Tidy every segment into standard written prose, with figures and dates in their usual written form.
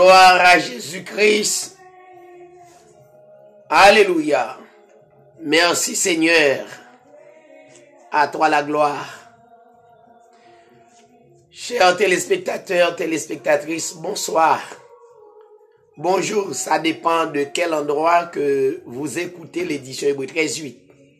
Gloire à Jésus-Christ. Alléluia. Merci Seigneur. À toi la gloire. Chers téléspectateurs, téléspectatrices, bonsoir. Bonjour, ça dépend de quel endroit que vous écoutez l'édition Hébreux 13:8.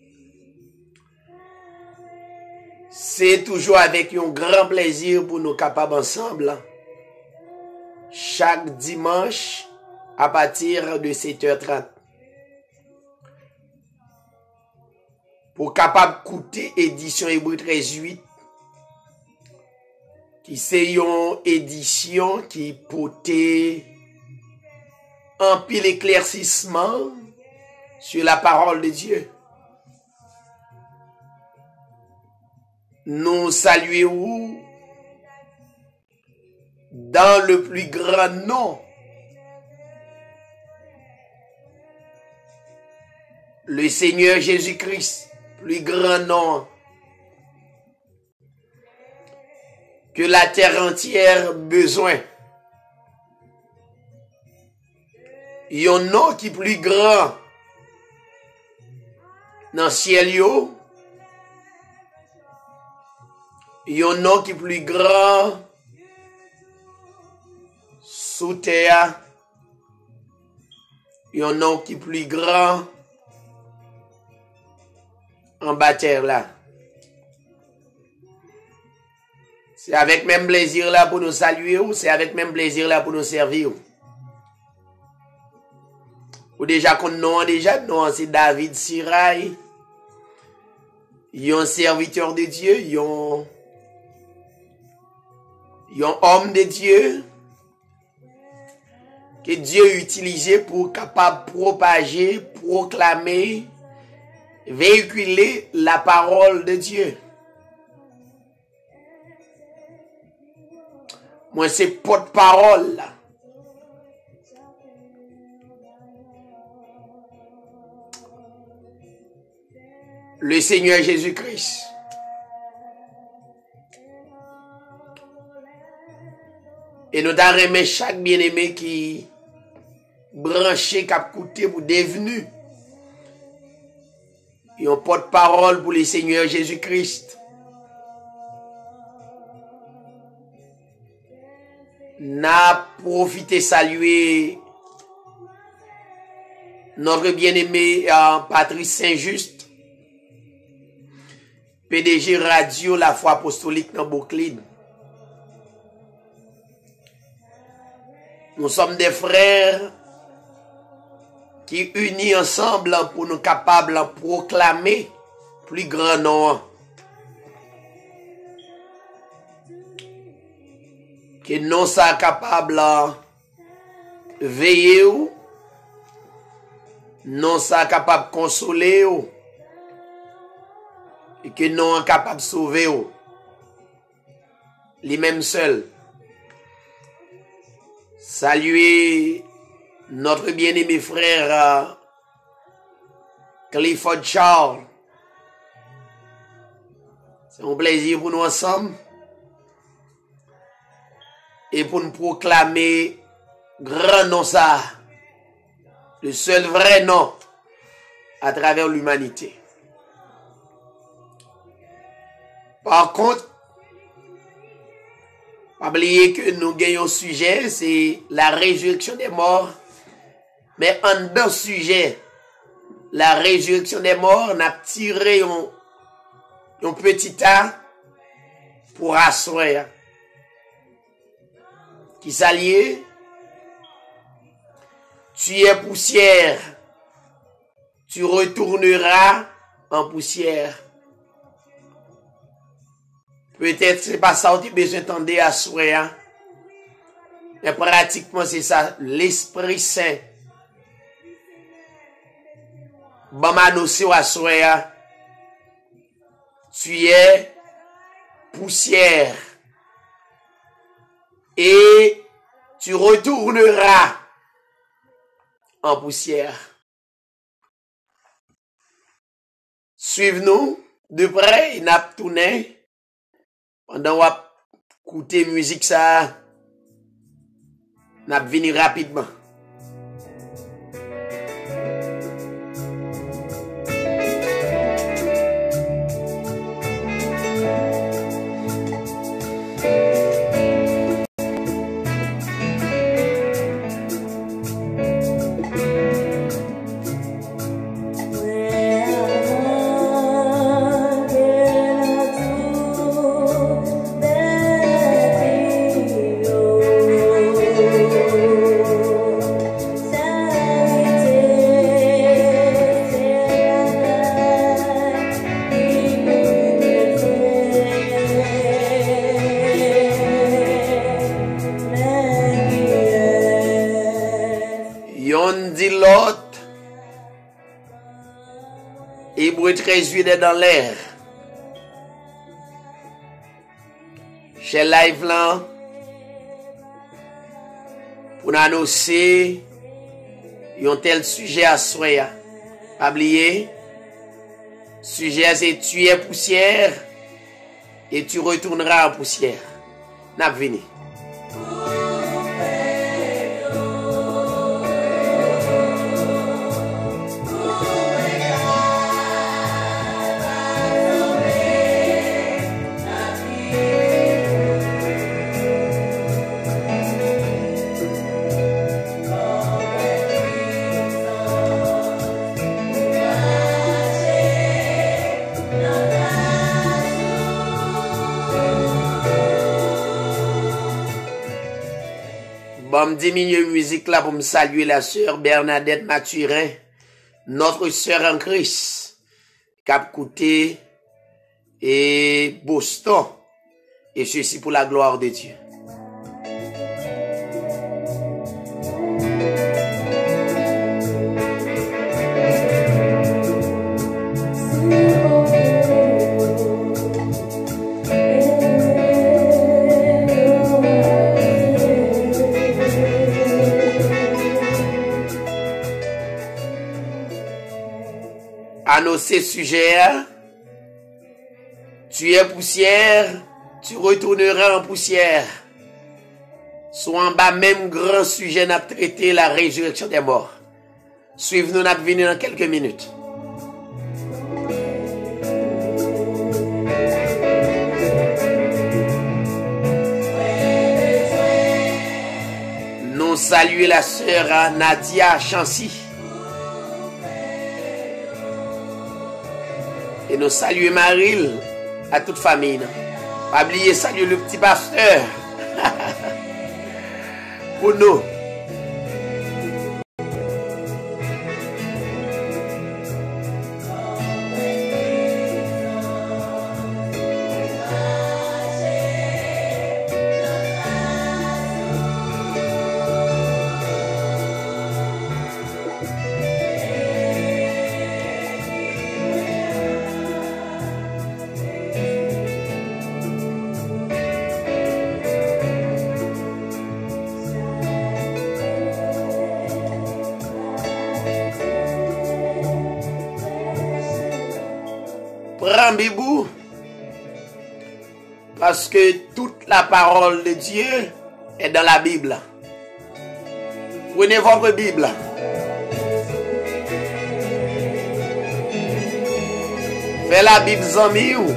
C'est toujours avec un grand plaisir pour nous capables ensemble, chaque dimanche à partir de 7h30. Pour capable écouter édition Hébreux 13:8, qui c'est une édition qui portait un pile éclaircissement sur la parole de Dieu. Nous saluons dans le plus grand nom le Seigneur Jésus-Christ, plus grand nom que la terre entière besoin. Il y a un nom qui est plus grand dans le ciel. Il y a un nom qui est plus grand sous terre. Il y a un nom qui est plus grand en bas terre là. C'est avec même plaisir là pour nous saluer ou c'est avec même plaisir là pour nous servir. Ou déjà qu'on non c'est David Siraï. Il y a un serviteur de Dieu, il y a un homme de Dieu que Dieu a utilisé pour capable propager, proclamer, véhiculer la parole de Dieu. Moi c'est porte-parole là. Le Seigneur Jésus-Christ. Et nous avons remis chaque bien-aimé qui branché, qui a coûté pour devenu. Et on porte-parole pour le Seigneur Jésus-Christ. N'a profité saluer notre bien-aimé Patrice Saint-Just, PDG Radio La Foi Apostolique dans Brooklyn. Nous sommes des frères qui unis ensemble pour nous capables de proclamer plus grand nom. Que nous sommes capables de veiller, nous sommes capables de consoler et que nous sommes capables de sauver les mêmes seuls. Saluer notre bien-aimé frère Clifford Charles. C'est un plaisir pour nous ensemble et pour nous proclamer grand nom ça, le seul vrai nom à travers l'humanité. Par contre, pas oublier que nous gagnons sujet, c'est la résurrection des morts. Mais en dans sujet, la résurrection des morts, on a tiré un petit tas pour asseoir. Qui s'allie, tu es poussière, tu retourneras en poussière. Peut-être c'est pas ça où tu as besoin d'entendre à souhait. Mais pratiquement c'est ça. L'Esprit Saint. Bon m'annoncer à souhait. Tu es poussière. Et tu retourneras en poussière. Suive-nous de près, il n'a pas tourné. Pendant qu'on écoute musique ça, N'a venir rapidement. Résuder dans l'air. Chez live là, pour annoncer un tel sujet à soi. Pas oublier, sujet c'est tu es poussière et tu retourneras en poussière. N'a venu. Bon, diminue musique là pour me saluer la sœur Bernadette Mathurin, notre sœur en Christ, Cap Côté et Boston, et ceci pour la gloire de Dieu. Annoncer sujet, tu es poussière, tu retourneras en poussière. Soit en bas, même grand sujet n'a traité la résurrection des morts. Suivez-nous, n'a venir dans quelques minutes. Nous saluons la sœur Nadia Chancy. Et nous saluons Maril à toute famille. Pas oublier saluer le petit pasteur. Pour nous. Prends Bibou, parce que toute la parole de Dieu est dans la Bible. Prenez votre Bible. Fais la Bible zami ou.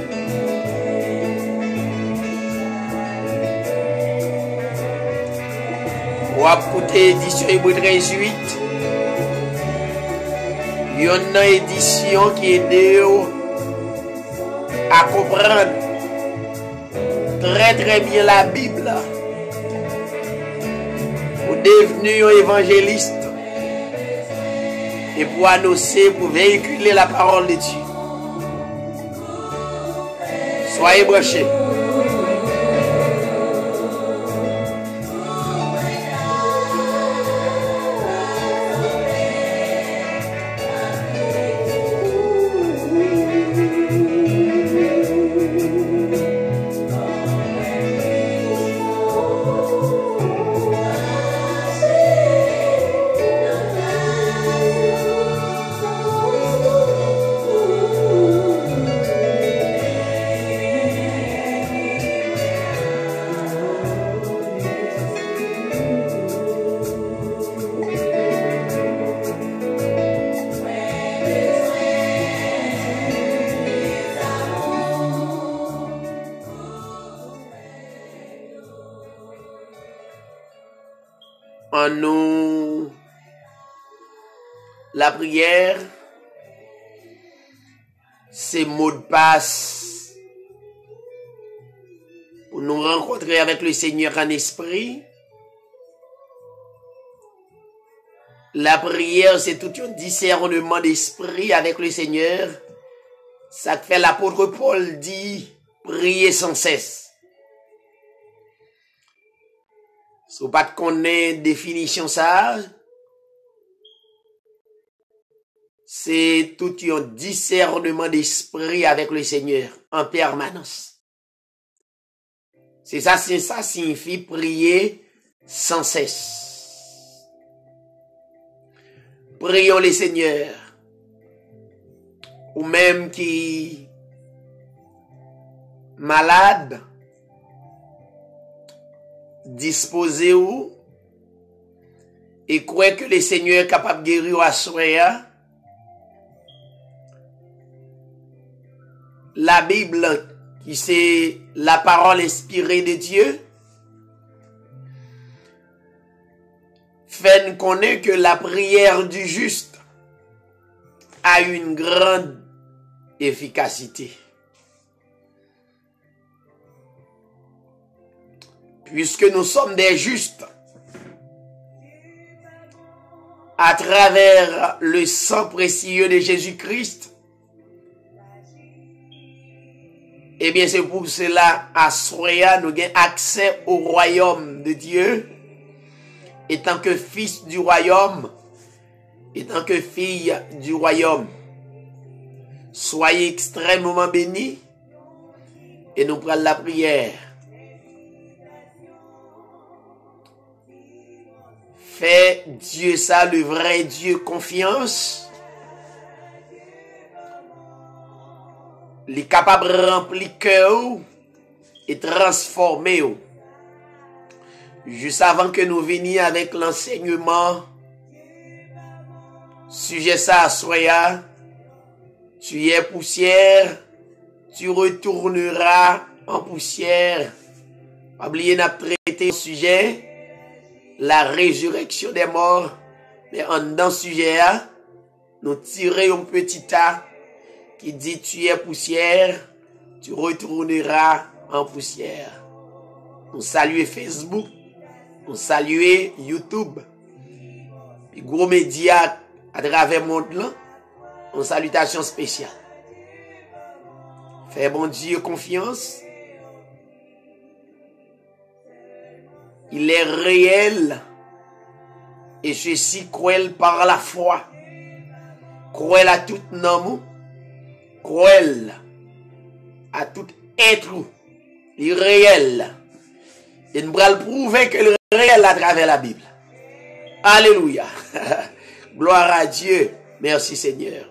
Ou écouter édition Hébreu 38. Il y a une édition qui est de à comprendre très bien la Bible pour devenir un évangéliste et pour annoncer, pour véhiculer la parole de Dieu. Soyez branchés. en nous la prière, c'est mot de passe pour nous rencontrer avec le Seigneur en esprit. La prière, c'est tout un discernement d'esprit avec le Seigneur. Ça fait l'apôtre Paul dit, prier sans cesse. Si vous pas connaître définition ça, c'est tout un discernement d'esprit avec le Seigneur en permanence. C'est ça signifie prier sans cesse. Prions le Seigneur, ou même qui malade, disposé ou, et croyez que le Seigneur est capable de guérir à soi. La Bible, qui c'est la parole inspirée de Dieu, fait nous connaître que la prière du juste a une grande efficacité. Puisque nous sommes des justes, à travers le sang précieux de Jésus-Christ, eh bien c'est pour cela, à Soya, nous avons accès au royaume de Dieu, étant que fils du royaume, étant que fille du royaume. Soyez extrêmement bénis, et nous prenons la prière. Fais Dieu ça, le vrai Dieu, confiance. Il est capable de remplir cœur et transformer. Juste avant que nous venions avec l'enseignement, sujet ça à Soya, tu es poussière, tu retourneras en poussière. Pas oublier n'a traité le sujet, la résurrection des morts, mais dans ce sujet là, nous tirons un petit tas qui dit tu es poussière, tu retourneras en poussière. Nous saluons Facebook, nous saluons YouTube, et gros médias à travers le monde là, une salutation spéciale. Fais bon Dieu confiance. Il est réel et ceci croit par la foi. Croit à tout nom, croit à tout être. Il est réel. Et nous allons prouver que le réel à travers la Bible. Alléluia. Gloire à Dieu. Merci Seigneur.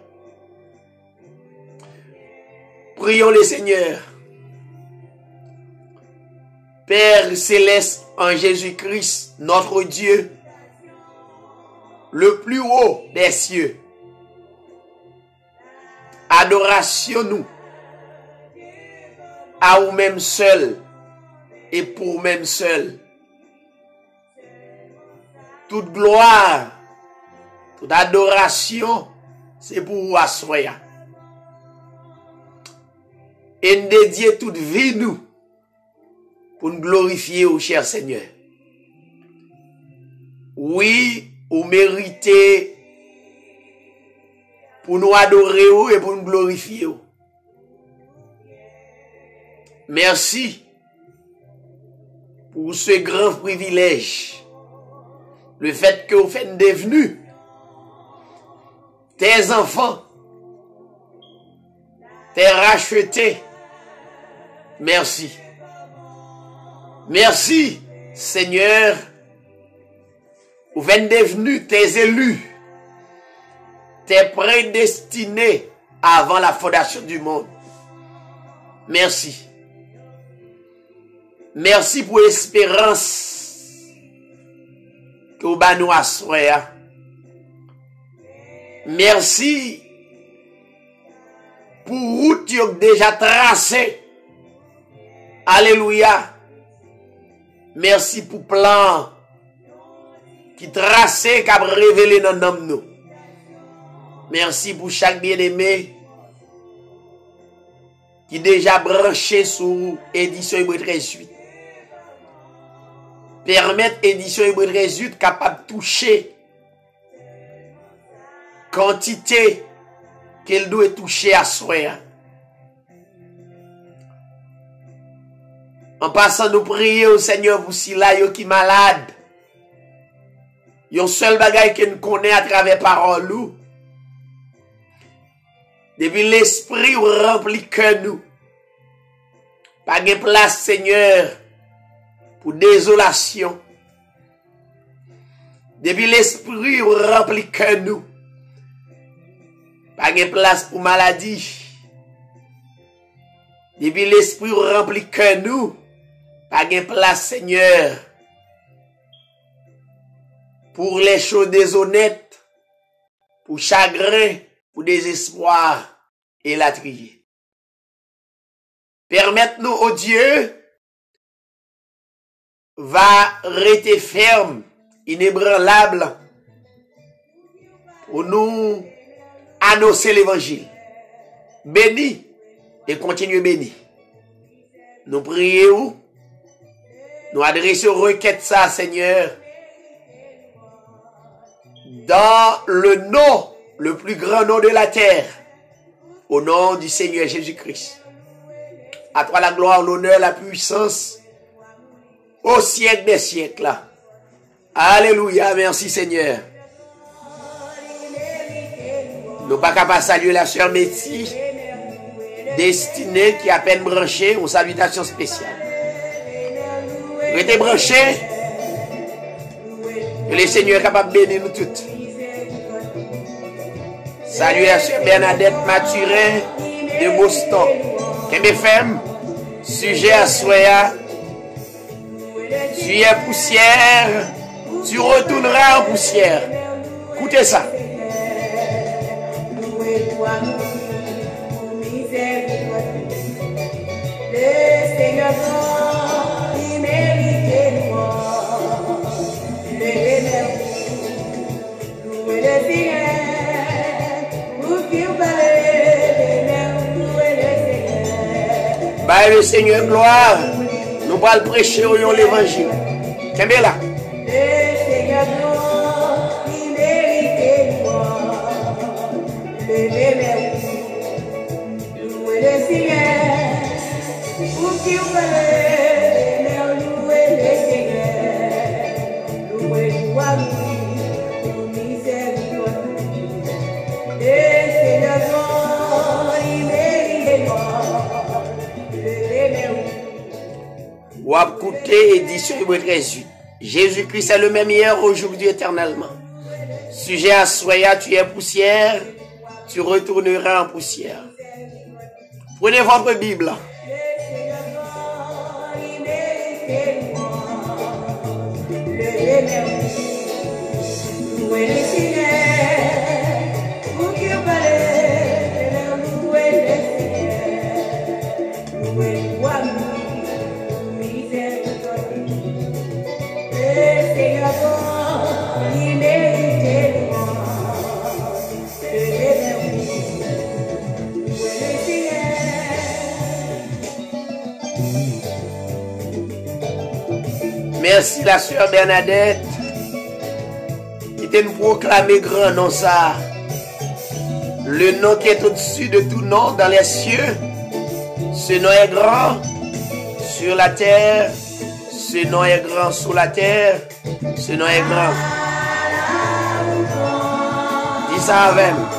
Prions le Seigneur. Père céleste en Jésus-Christ, notre Dieu, le plus haut des cieux. Adoration nous à vous-même seul et pour vous-même seul. Toute gloire, toute adoration, c'est pour vous asseoir. Et nous dédier toute vie nous pour nous glorifier au cher Seigneur. Oui, vous méritez pour nous adorer et pour nous glorifier. Merci pour ce grand privilège. Le fait que vous faites devenu tes enfants, tes rachetés. Merci. Merci, Seigneur. Vous êtes devenus tes élus, tes prédestinés avant la fondation du monde. Merci. Merci pour l'espérance que vous nous assurez. Merci pour route que vous déjà tracée. Alléluia. Merci pour plan qui tracé, qui a révélé dans nos nous. Merci pour chaque bien-aimé qui déjà branché sur édition Hébreu 13.8. Permettre édition Hébreu 13.8 capable de toucher quantité qu'elle doit toucher à soi. En passant, nous prier au Seigneur pour si là, yo qui malade. Yon seul bagay que nous connaissons à travers parole nous. Depuis l'esprit rempli que nous. Pas de place, Seigneur, pour désolation. Depuis l'esprit rempli que nous. Pas de place pour maladie. Depuis l'esprit rempli que nous. Pas de place, Seigneur, pour les choses déshonnêtes, pour chagrin, pour désespoir et la trier. Permettez-nous, oh Dieu, va rester ferme, inébranlable, pour nous annoncer l'évangile. Béni et continue béni. Nous prions, nous adressons requête ça, Seigneur, dans le nom, le plus grand nom de la terre, au nom du Seigneur Jésus-Christ. À toi la gloire, l'honneur, la puissance, au siècle des siècles. Alléluia, merci Seigneur. Nous pas capables de saluer la sœur Métis, destinée qui a à peine branchée, une salutation spéciale. Restez branchés, que le Seigneur est capable de bénir nous toutes. Salut la sœur Bernadette Mathurin de Boston. KBFM, sujet à Soya. Tu es poussière, tu retourneras en poussière. Écoutez ça. Le Seigneur, il mérite moi. Louez le Seigneur. Bah le Seigneur gloire, nous allons prêcher au l'évangile. Qu'est-ce que là? Le Seigneur gloire, il mérite moi. Louez le Seigneur, pour qui vous allez, louez le Seigneur, louez pour miséricorde. Le Seigneur gloire, il mérite moi. Ou à écouter édition Hébreu 13.8. Jésus-Christ est le même hier, aujourd'hui, éternellement. Sujet à Soya, tu es poussière, tu retourneras en poussière. Prenez votre Bible. Merci la sœur Bernadette qui t'a nous proclamé grand nom ça. Le nom qui est au-dessus de tout nom dans les cieux. Ce nom est grand sur la terre. Ce nom est grand sur la terre. Ce nom est grand. Dis ça avec moi.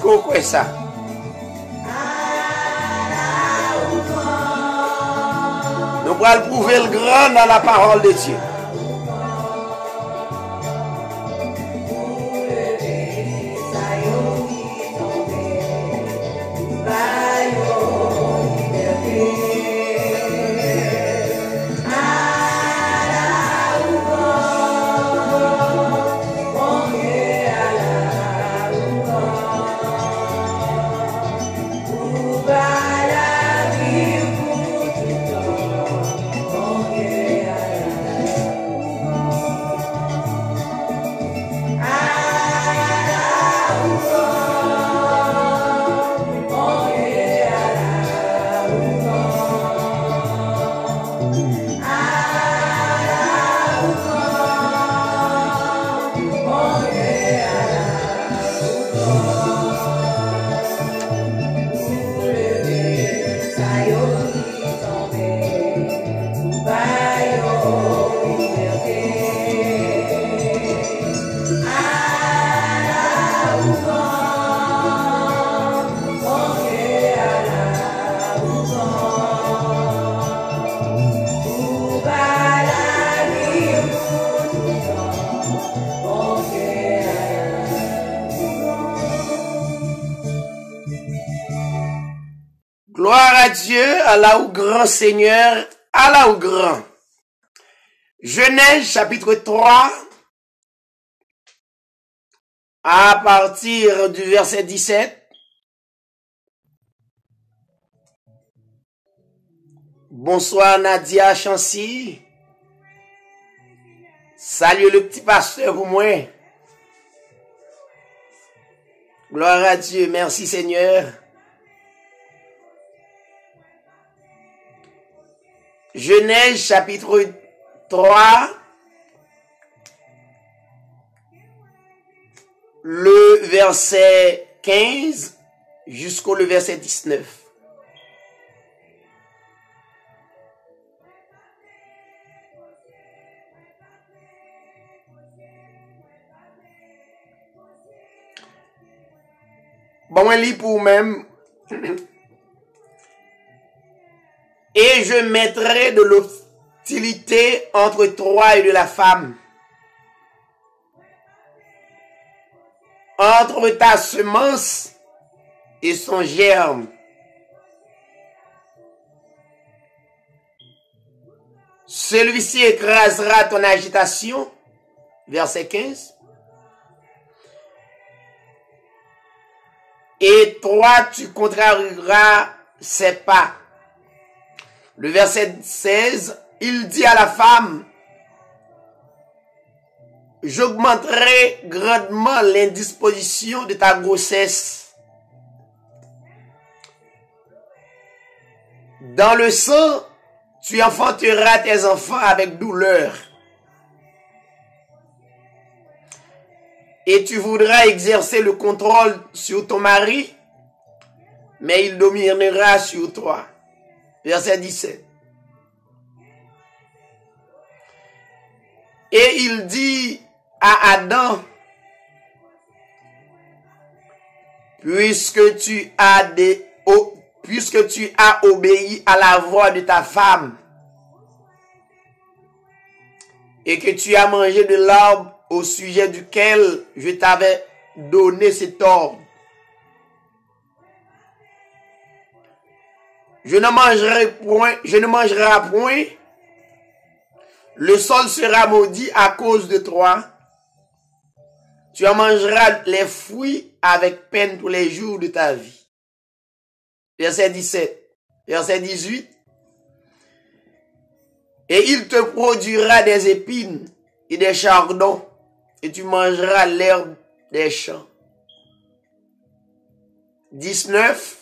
qu'on croit ça? Nous allons prouver le grand dans la parole de Dieu. Gloire à Dieu, Allah au grand Seigneur, Allah au grand. Genèse chapitre 3, à partir du verset 17. Bonsoir Nadia Chancy. Salut le petit pasteur pour moi. Gloire à Dieu, merci Seigneur. Genèse chapitre 3, le verset 15 jusqu'au verset 19. Bon, on lit pour même. Et je mettrai de l'hostilité entre toi et de la femme, entre ta semence et son germe. Celui-ci écrasera ton agitation. Verset 15. Et toi, tu contrarieras ses pas. Le verset 16, il dit à la femme, j'augmenterai grandement l'indisposition de ta grossesse. Dans le sang, tu enfanteras tes enfants avec douleur. Et tu voudras exercer le contrôle sur ton mari, mais il dominera sur toi. Verset 17. Et il dit à Adam, puisque tu as obéi à la voix de ta femme, et que tu as mangé de l'arbre au sujet duquel je t'avais donné cet ordre, je ne mangerai point, le sol sera maudit à cause de toi. Tu en mangeras les fruits avec peine tous les jours de ta vie. Verset 17. Verset 18. Et il te produira des épines et des chardons, et tu mangeras l'herbe des champs. 19.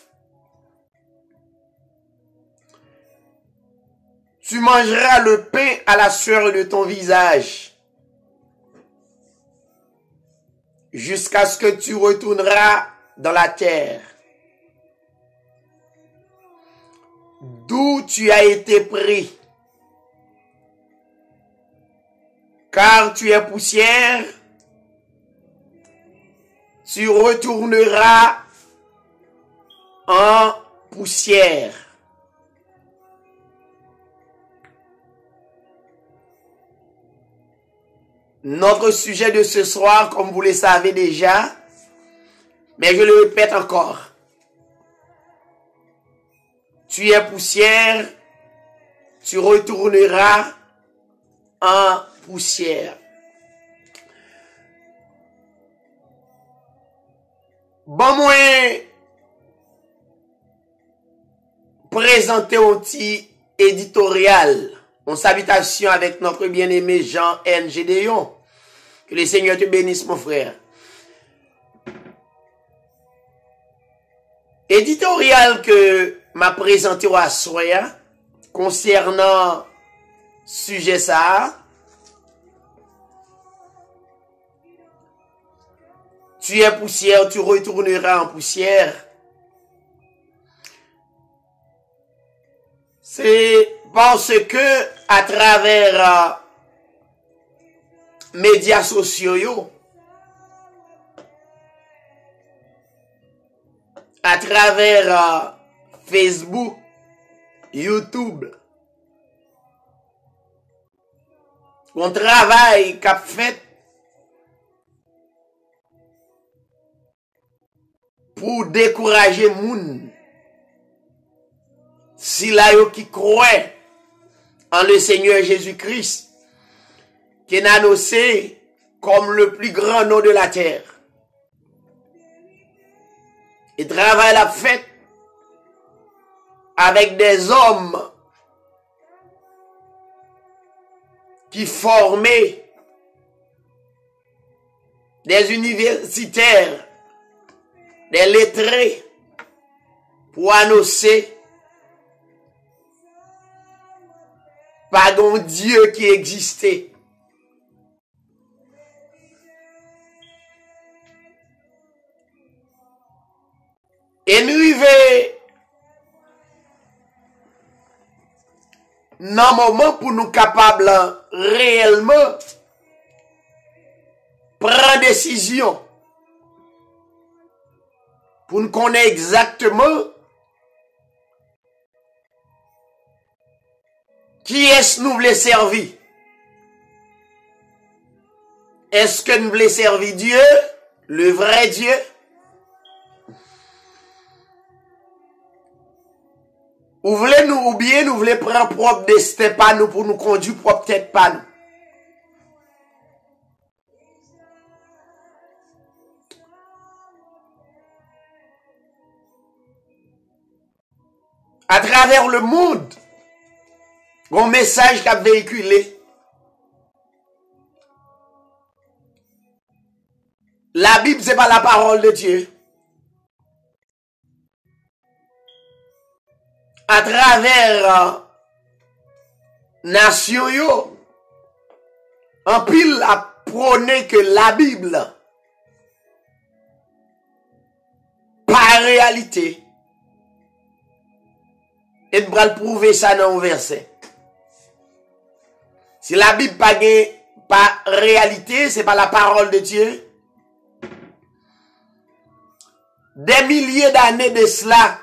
Tu mangeras le pain à la sueur de ton visage, jusqu'à ce que tu retourneras dans la terre, d'où tu as été pris. Car tu es poussière, tu retourneras en poussière. Notre sujet de ce soir, comme vous le savez déjà, mais je le répète encore. Tu es poussière, tu retourneras en poussière. Bon, moi, présenter un petit éditorial, en salutation avec notre bien-aimé Jean-N. Gédéon. Que le Seigneur te bénisse, mon frère. Éditorial que m'a présenté à Soya concernant sujet ça. Tu es poussière, tu retourneras en poussière. C'est parce que à travers médias sociaux, à travers Facebook, YouTube, on travaille qu'a fait pour décourager moun. Si la yo qui croit en le Seigneur Jésus-Christ, qui est annoncé comme le plus grand nom de la terre. Et travaille la fête avec des hommes qui formaient des universitaires, des lettrés pour annoncer pas d'un Dieu qui existait. Et nous arrivons dans un moment pour nous capables réellement prendre décision pour nous connaître exactement qui est-ce que nous voulons servir. Est-ce que nous voulons servir Dieu, le vrai Dieu? Ou voulez nous ou bien nous voulons prendre propre destin pas nous pour nous conduire propre tête pas nous. À travers le monde, un message qui a véhiculé. La Bible, c'est pas la parole de Dieu. À travers nation yo, en pile a prôné que la Bible, par réalité, et nous allons prouver ça dans un verset. Si la Bible pas réalité, c'est pas la parole de Dieu. Des milliers d'années de cela,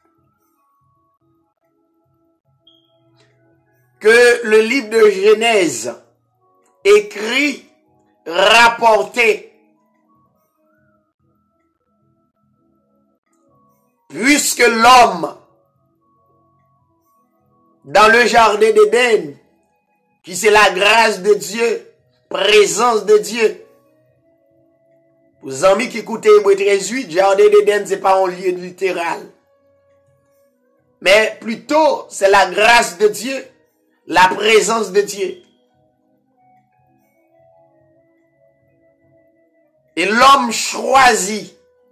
que le livre de Genèse, écrit, rapporté, puisque l'homme, dans le jardin d'Éden, qui c'est la grâce de Dieu, présence de Dieu. Pour les amis qui écoutent Hébreux 13:8, jardin d'Éden, c'est pas un lieu littéral. Mais plutôt, c'est la grâce de Dieu, la présence de Dieu. Et l'homme choisit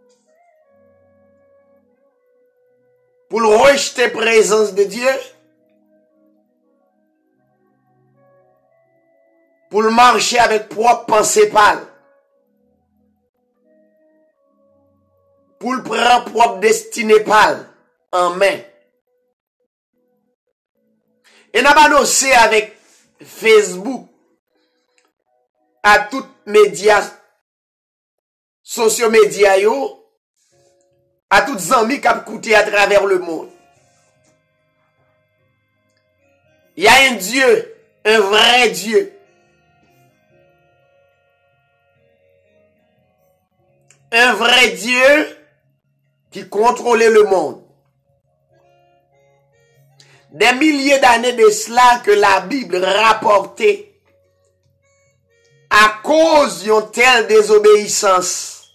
pour le rejeter présence de Dieu, pour le marcher avec propre pensée pâle, pour le prendre propre destinée pâle en main. Et n'a pas annoncé avec Facebook à toutes médias, sociaux médias yo, à toutes les amis qui ont écouté à travers le monde. Il y a un Dieu, un vrai Dieu. Un vrai Dieu qui contrôlait le monde. Des milliers d'années de cela que la Bible rapportait à cause d'une telle désobéissance.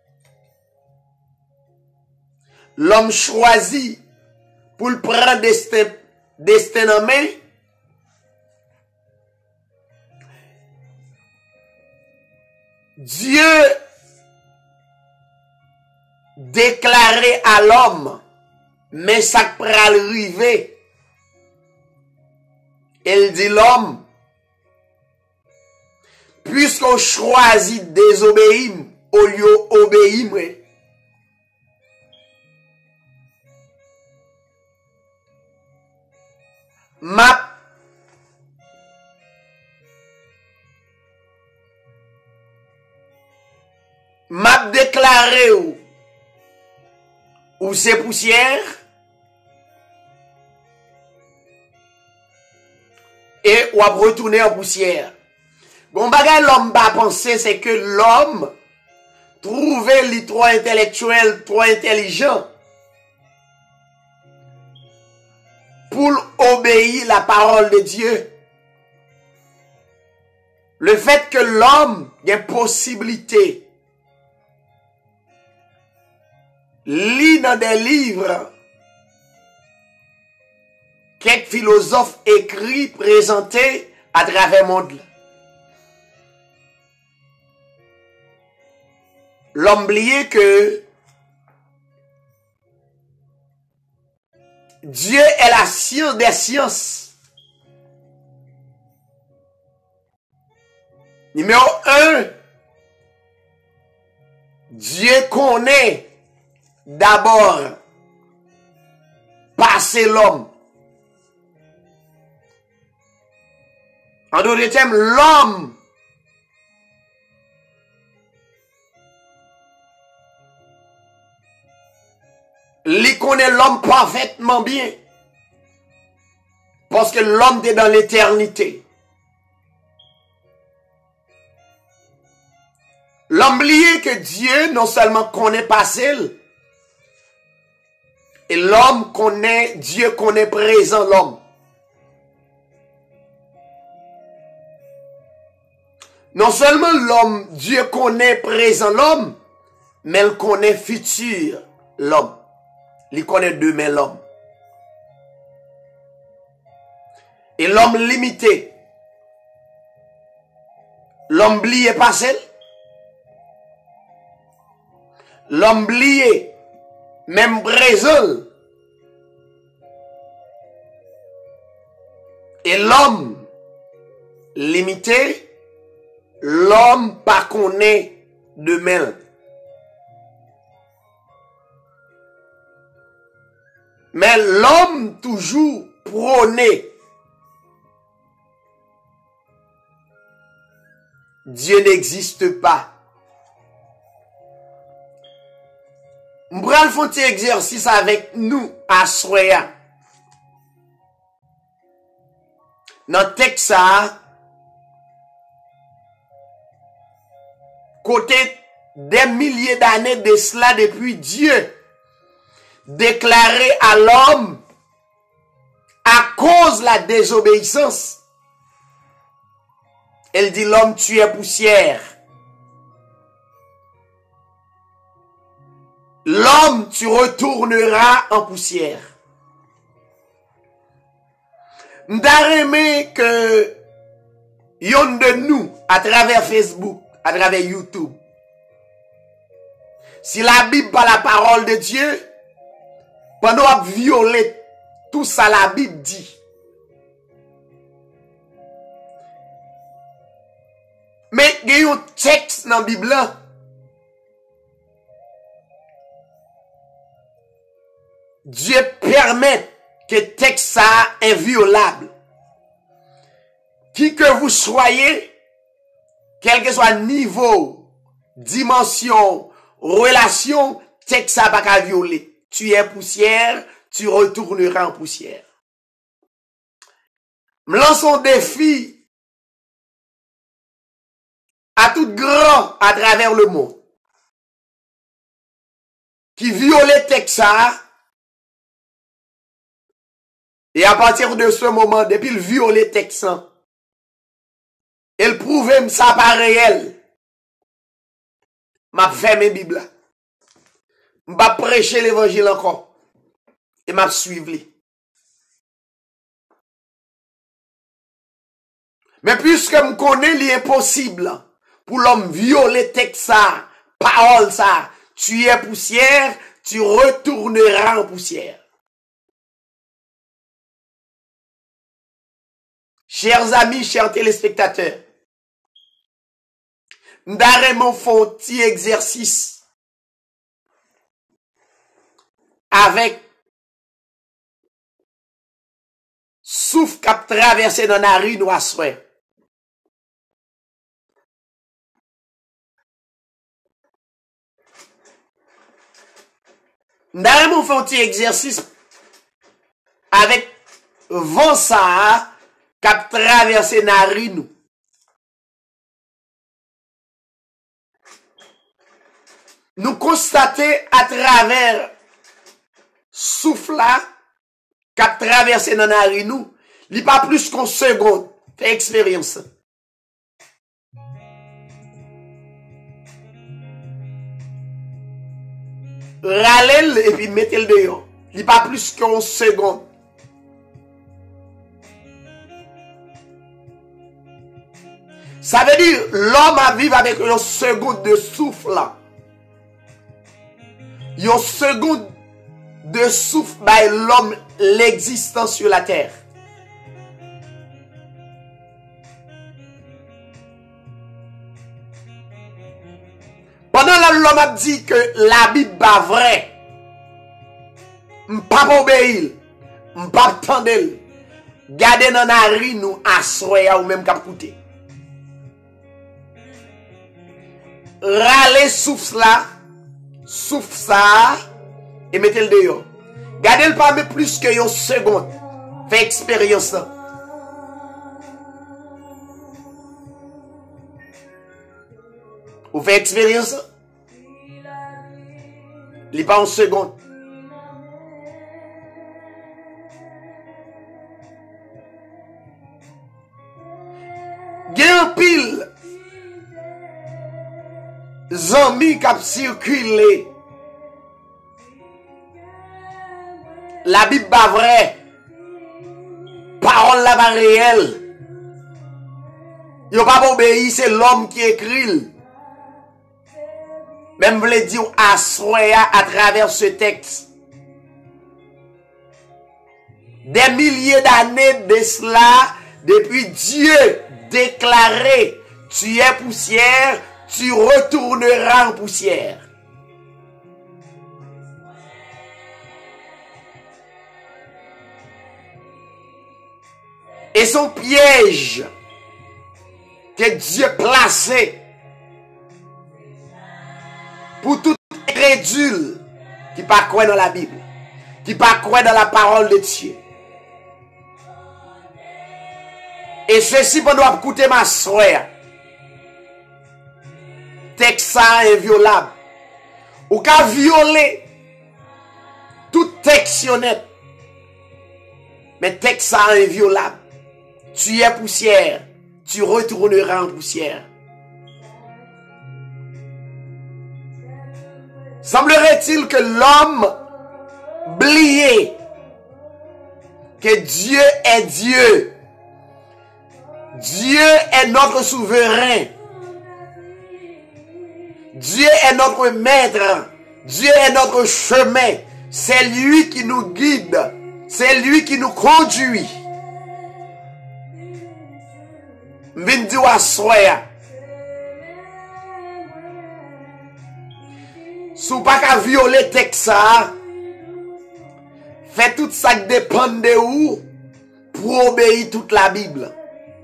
L'homme choisit pour le prendre destin en main. Dieu déclarait à l'homme, mais ça pourra arriver. Elle dit l'homme, puisqu'on choisit de désobéir au lieu d'obéir, m'a déclaré ou c'est poussière et ou a retourné en poussière. Bon bagay l'homme va penser c'est que l'homme trouvait les trop intellectuel, trop intelligent pour obéir la parole de Dieu. Le fait que l'homme a une possibilité lit dans des livres quelques philosophes écrits, présentés à travers le monde. L'homme oublié que Dieu est la science des sciences. Numéro 1, Dieu connaît d'abord passer l'homme. En d'autres termes, l'homme il connaît l'homme parfaitement bien. Parce que l'homme est dans l'éternité. L'homme oublié que Dieu non seulement connaît passé, et l'homme connaît, Dieu connaît présent l'homme. Non seulement l'homme, Dieu connaît présent l'homme, mais il connaît futur l'homme. Il connaît demain l'homme. Et l'homme limité. L'homme oublié passé. L'homme oublié, même présent. Et l'homme limité, l'homme pas connaît demain. Mais l'homme toujours prôné. Dieu n'existe pas. On va faire un petit exercice avec nous à Soya. Dans le texte ça, côté des milliers d'années de cela depuis Dieu déclaré à l'homme à cause de la désobéissance. Elle dit l'homme tu es poussière. L'homme tu retourneras en poussière. M'darremé que yon de nous à travers Facebook, à travers YouTube. Si la Bible pas la parole de Dieu, pendant à violer tout ça la Bible dit. Mais il y a un texte dans la Bible là. Dieu permet que le texte ça inviolable. Qui que vous soyez, quel que soit niveau, dimension, relation, texte ça pas qu'à violer. Tu es poussière, tu retourneras en poussière. Me lance un défi à tout grand à travers le monde qui violait texte ça. Et à partir de ce moment, depuis le violet texan, elle prouvait ça pas réel. M'a fait mes Bibles. M'a prêcher l'évangile encore. Et m'a suivi. Mais puisque me connais l'impossible pour l'homme violer texte ça, parole ça, tu es poussière, tu retourneras en poussière. Chers amis, chers téléspectateurs, m'darrement font petit exercice avec souffle cap traversé dans la rue noire soir. M'darrement font petit exercice avec vent ça cap traversé dans la rue nous. Nous constatons à travers souffle là, qu'a traversé dans la rue nous, il n'y a pas plus qu'une seconde. Fais expérience. Râlez et puis mettez-le dehors. Il n'y a pas plus qu'une seconde. Ça veut dire l'homme a vivre avec une seconde de souffle là. Une seconde de souffle by l'homme l'existence sur la terre. Pendant que l'homme a dit que la Bible pas vrai, m'pas obéir, m'pas attendre, garder dans la rue nous assoya ou même cap coûter. Râler souffle là, souffle ça et mettez le dehors. Gardez le pas plus que une seconde. Fais expérience. Ou faites expérience. Il n'est pas en seconde. Gen pile zami qui circulé. La Bible pas vrai. Parole là pas réelle. Yo pas obéi, c'est l'homme qui écrit. Même vous le dire à travers ce texte. Des milliers d'années de cela, depuis Dieu déclaré, tu es poussière, tu retourneras en poussière. Et son piège que Dieu placé pour tout incrédule qui pas croire dans la Bible, qui pas croire dans la parole de Dieu. Et ceci pendant écouter ma soeur. Texte inviolable. Ou qu'a violer tout texte honnête. Mais texte inviolable. Tu es poussière, tu retourneras en poussière. Semblerait-il que l'homme oublié que Dieu est Dieu. Dieu est notre souverain. Dieu est notre maître. Dieu est notre chemin. C'est lui qui nous guide. C'est lui qui nous conduit. M'vindi wa soya. Sou pas qu'à violer texte ça, fait tout ça qui dépend de vous pour obéir toute la Bible.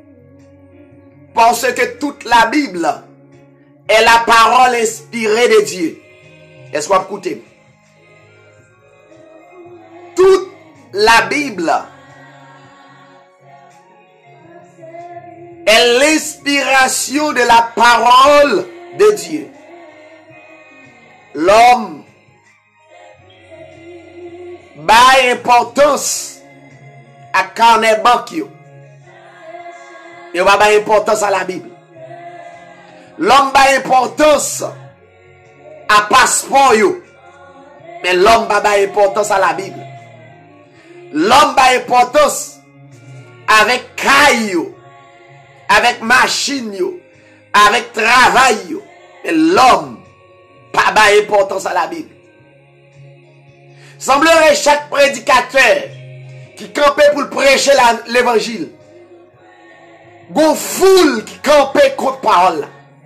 Parce que toute la Bible est la parole inspirée de Dieu. Est-ce que vous écoutez? toute la Bible est l'inspiration de la parole de Dieu. L'homme ba importance à carnet banque. Il va ba importance à la Bible. L'homme ba importance à passeport yo. Mais l'homme ba importance à la Bible. L'homme ba importance avec caillou, avec machine yo, avec travail yo. Mais l'homme pas ba importance à la Bible. Semblerait chaque prédicateur qui campait pour prêcher l'évangile, gon foule qui campait contre parole.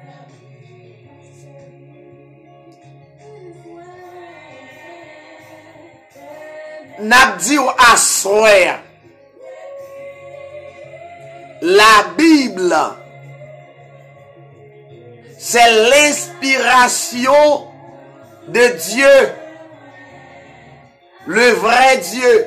N'a dit ou assoir la Bible, c'est l'inspiration de Dieu, le vrai Dieu,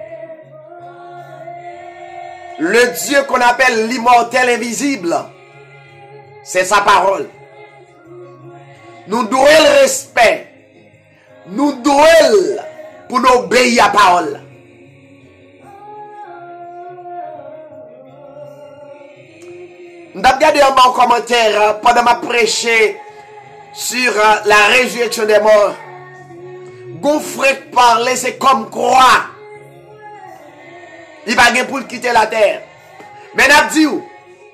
le Dieu qu'on appelle l'immortel invisible. C'est sa parole. Nous devons le respect. Nous devons pour nous obéir à la parole. Nous avons regardé en bas en commentaire pendant ma prêcher sur la résurrection des morts. Gonfrek parler, c'est comme croix. Il va gagner pour quitter la terre. Mais n'a dit où?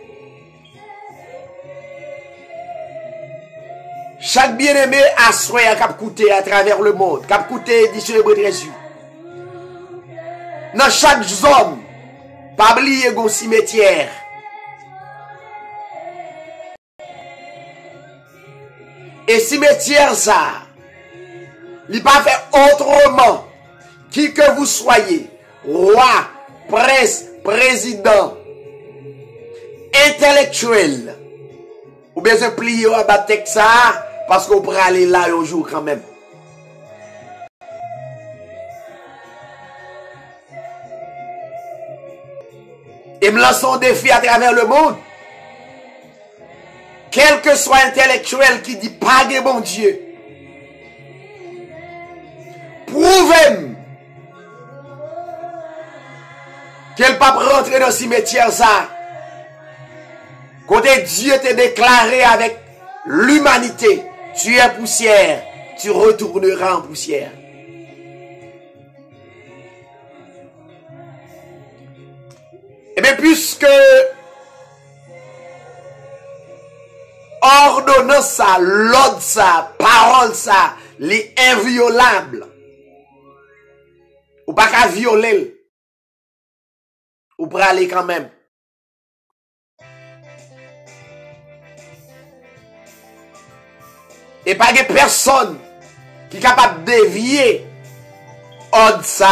Chaque bien-aimé a souhait à cap coûter à travers le monde, cap coûter édition Hébreu 13. Dans chaque zone, pas oublier un cimetière. Et cimetière ça, il pas fait autrement. Qui que vous soyez, roi, prince, président, intellectuel, ou bien se plier à battre ça, parce qu'on pourrait aller là un jour quand même. Et me lance un défi à travers le monde. Quel que soit intellectuel qui dit pas de bon Dieu, prouvez-moi qu'elle pas rentrer dans le cimetière ça. Côté Dieu t'a déclaré avec l'humanité, tu es poussière, tu retourneras en poussière. Et bien puisque ordonnance ça, l'ordre ça, parole ça, les inviolables, ou pas qu'à violer, ou pour aller quand même. Et pas de personne qui est capable de dévier ordre ça.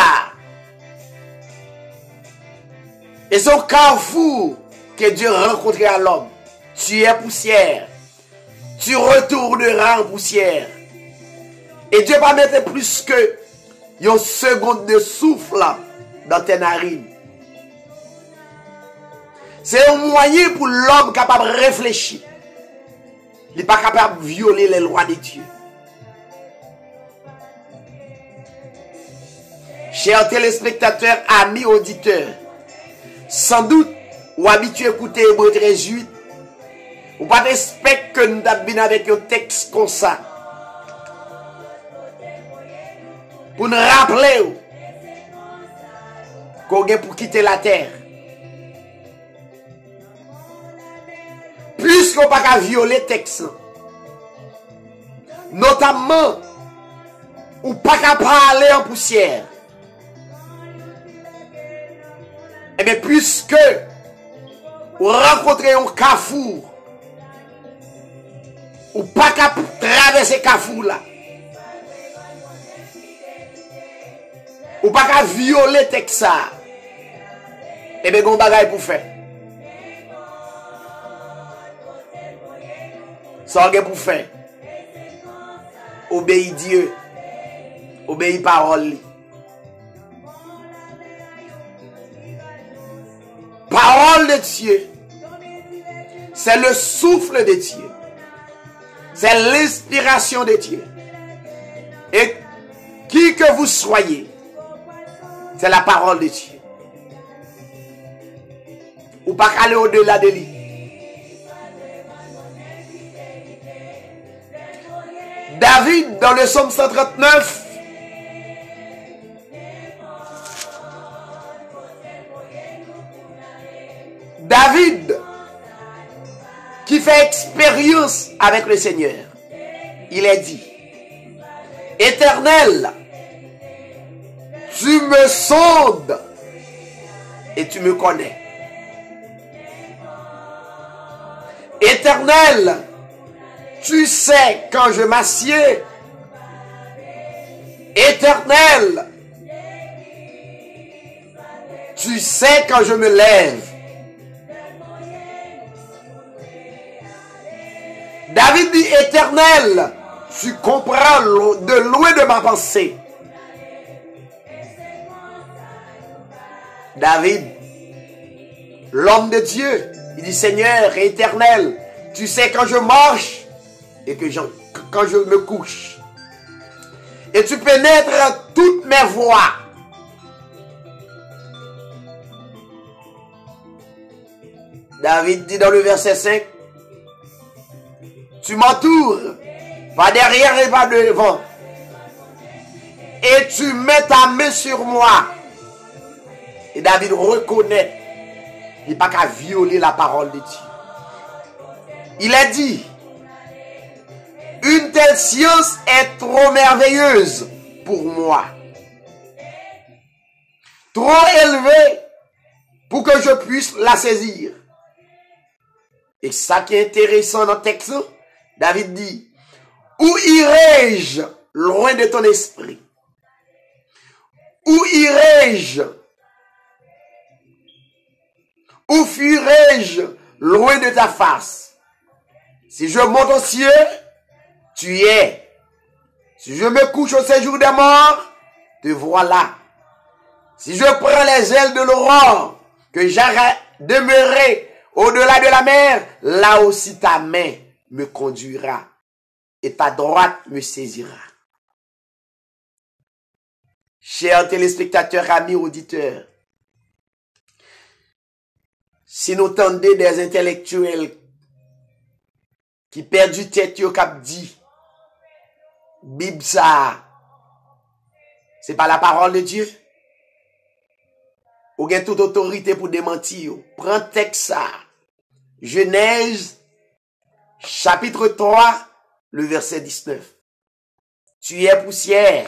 Et c'est au carrefour que Dieu rencontre à l'homme. Tu es poussière. Tu retourneras en poussière. Et Dieu va mettre plus que une seconde de souffle dans tes narines. C'est un moyen pour l'homme capable de réfléchir. Il n'est pas capable de violer les lois de Dieu. Chers téléspectateurs, amis, auditeurs, sans doute, ou habitués à écouter Hébreu 13:8, ou pas respect que nous avons avec un texte comme ça. Pour nous rappeler qu'on est pour quitter la terre. Puisqu'on ne peut pas violer le texte, notamment, ou pas qu'à parler en poussière. Et bien, puisque vous rencontrez un carrefour, ou pas qu'à traverser le carrefour là, ou pas qu'à violer le texte, et bien, vous avez un bagage pour faire. Ça pour faire. Obéis Dieu. Obéis parole. de Dieu, c'est le souffle de Dieu. C'est l'inspiration de Dieu. Et qui que vous soyez, c'est la parole de Dieu. Ou pas aller au-delà de lui. David, dans le psaume 139, David, qui fait expérience avec le Seigneur, il est dit, Éternel, tu me sondes et tu me connais. Éternel, tu sais quand je m'assieds. Éternel, tu sais quand je me lève. David dit, Éternel, tu comprends de loin de ma pensée. David, l'homme de Dieu, il dit, Seigneur éternel, tu sais quand je marche et quand je me couche. Et tu pénètres toutes mes voies. David dit dans le verset 5, tu m'entoures, pas derrière et pas devant. Et tu mets ta main sur moi. Et David reconnaît, il n'est pas qu'à violer la parole de Dieu. Il a dit, une telle science est trop merveilleuse pour moi. Trop élevée pour que je puisse la saisir. Et ça qui est intéressant dans le texte, David dit, où irai-je loin de ton esprit? Où irai-je? Où fuirai-je loin de ta face? Si je monte aux cieux, tu y es. Si je me couche au séjour des morts, te voilà. Si je prends les ailes de l'aurore, que j'arrête demeurer au-delà de la mer, là aussi ta main me conduira et ta droite me saisira. Chers téléspectateurs, amis auditeurs, si nous tendez des intellectuels qui perdent du tête au cap dit, Bible ça, c'est pas la parole de Dieu. Ou gen toute autorité pour démentir. Prends texte ça. Genèse, chapitre 3, le verset 19. Tu es poussière.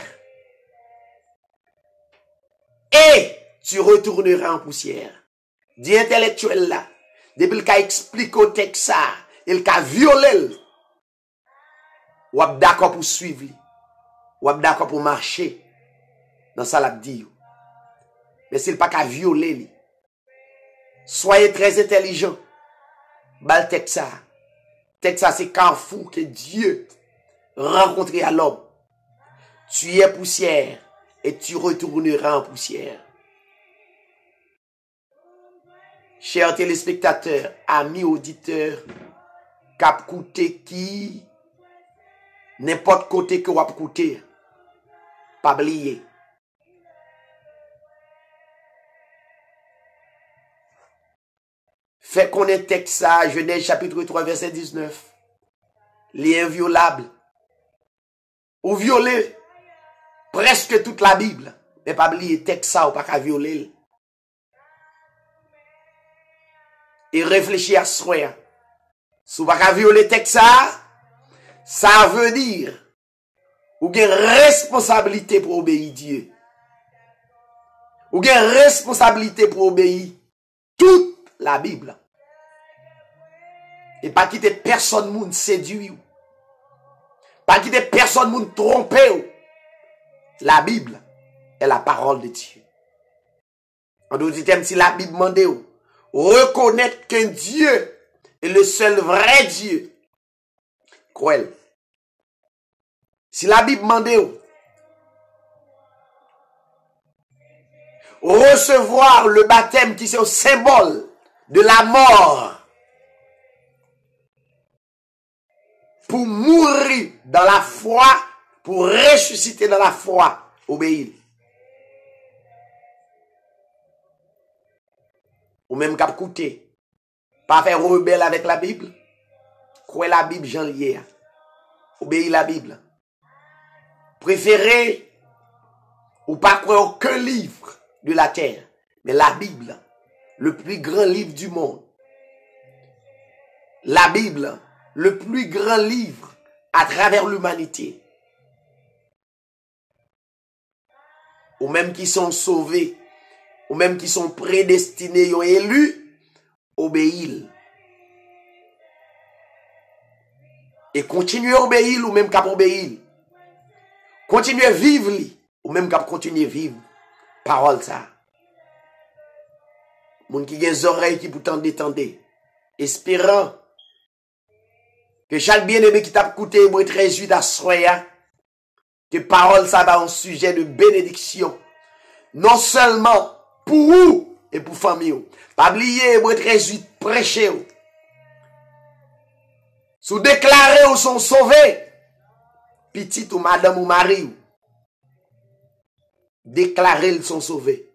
Et tu retourneras en poussière. Dit intellectuel là. Depuis le cas explique au texte ça. Et le cas violé. Ou ap d'accord pour suivre. Ou ap d'accord pour marcher. Dans ça l'a dit. Mais s'il pas qu'à violer. Soyez très intelligents. Bal texte ça. Texte ça c'est carrefour que Dieu rencontré à l'homme. Tu es poussière et tu retourneras en poussière. Chers téléspectateurs, amis auditeurs, cap coûter qui, n'importe côté que vous avez coûté, pas oublier. Fait qu'on est texte ça, Genèse chapitre 3, verset 19. Les inviolables. Ou violer presque toute la Bible. Mais pas oublier texte ça ou pas qu'à violer. Et réfléchir à soi. Si vous pas qu'à violer texte ça veut dire ou avez responsabilité pour obéir Dieu. Ou avez responsabilité pour obéir toute la Bible. Et pas quitter personne moun séduit. Pas quitter personne moun tromper. La Bible est la parole de Dieu. En d'autres termes, si la Bible demande reconnaître qu'un Dieu est le seul vrai Dieu. Quoi? Si la Bible demande recevoir le baptême qui c'est au symbole de la mort pour mourir dans la foi, pour ressusciter dans la foi, obéis. Ou même cap coûter, pas faire rebelle avec la Bible, croire la Bible, Jean lié, obéis la Bible. Préférez ou pas croire aucun livre de la terre, mais la Bible, le plus grand livre du monde. La Bible, le plus grand livre à travers l'humanité. Ou même qui sont sauvés, ou même qui sont prédestinés et élus, obéis. Et continuez à obéir ou même qu'à obéir. Continuez à vivre ou même qu'à continuer à vivre. Parole ça. Moun qui a des oreilles qui pourtant détendent. Espérant que chaque bien-aimé qui t'a écouté, moi très réjouis à soya, que parole ça va un sujet de bénédiction. Non seulement pour vous et pour famille. Pas oublier, moi très réjouis de prêcher. Sous déclarer ou sont sauvés, petit ou madame ou mari, déclarer ils sont sauvés.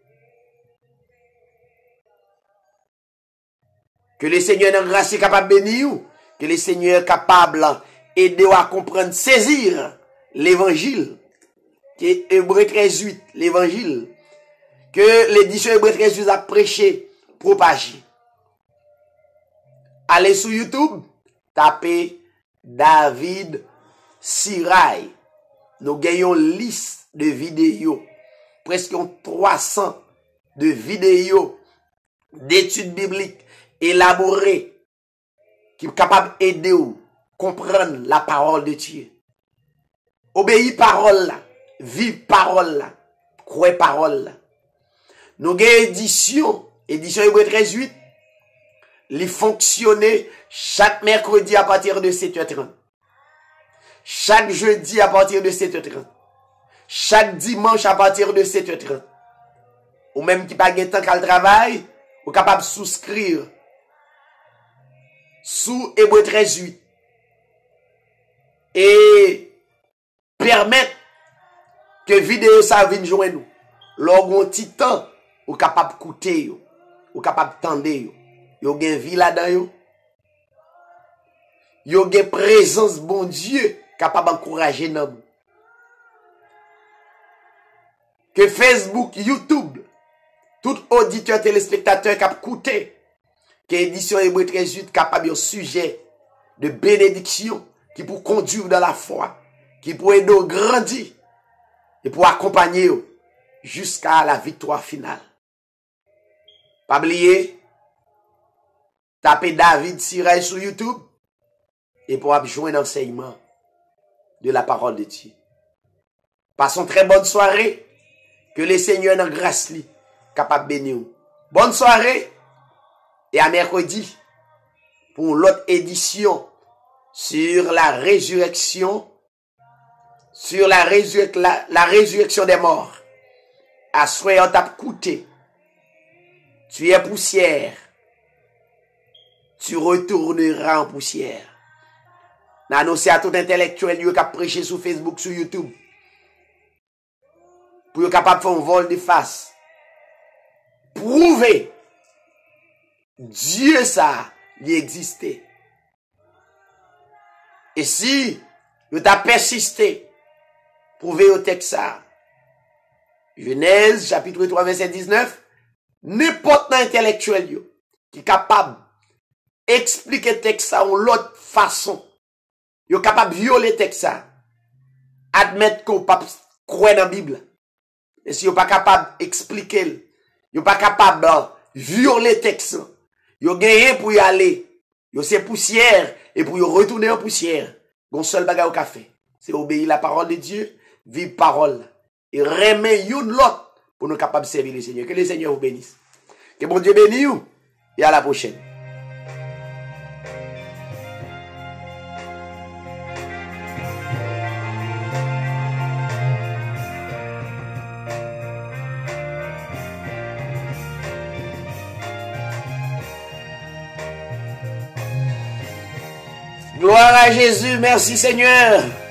Que le Seigneur en grâce est capable de bénir, que le Seigneur est capable d'aider à comprendre, saisir l'évangile, qui est Hébreux 13:8, l'évangile, que l'édition Hébreux 13:8 a prêché, propagé. Allez sur YouTube, tapez David Sirail. Nous gagnons une liste de vidéos, presque 300 de vidéos d'études bibliques élaborées qui sont capables d'aider à comprendre la parole de Dieu. Obéis parole là, vive parole là, crois parole là. Nous avons édition Hébreux 13:8, les fonctionner chaque mercredi à partir de 7h30. Chaque jeudi à partir de 7h30. Chaque dimanche à partir de 7h30. Ou même qui pas de temps qu'à le travail, ou capable de souscrire sous Hébreux 13:8 et permettre que vidéo ça vienne joindre nous. Lorsqu'on petit temps, ou capable de coûter, ou capable de tendre, yo gen vie là-dedans, yo gen présence bon Dieu capable d'encourager nous. Que Facebook, YouTube, tout auditeur, téléspectateur capable d'écouter, que édition Hébreux 13:8 capable de sujet de bénédiction qui pour conduire dans la foi, qui pour aider à grandir et pour accompagner jusqu'à la victoire finale. Pas oublier, tapez David Sirail sur YouTube et pour joindre l'enseignement de la parole de Dieu. Passons très bonne soirée. Que le Seigneur dans grâce li capable de bénir. Bonne soirée et à mercredi pour l'autre édition sur la résurrection, la résurrection des morts. À souhait on t'a coûté. Tu es poussière. Tu retourneras en poussière. N'annoncer à tout intellectuel qui a prêché sur Facebook, sur YouTube. Pour être capable de faire un vol de face. Prouver Dieu ça, il existait. Et si vous avez persisté, prouvez au texte ça. Genèse, chapitre 3, verset 19, n'importe un intellectuel qui est capable d'expliquer le texte ça en l'autre façon, il est capable de violer le texte ça, admettre qu'on ne peut pas croire dans la Bible. Et si vous n'êtes pas capable d'expliquer, vous n'êtes pas capable de violer le texte, vous avez gagné pour y aller. Vous c'est poussière et pour y retourner en poussière. Mon seul bagage au café, c'est obéir la parole de Dieu, vivre parole et remettre une l'autre pour nous capables de servir le Seigneur. Que le Seigneur vous bénisse. Que mon Dieu bénisse vous et à la prochaine. Gloire à Jésus. Merci Seigneur.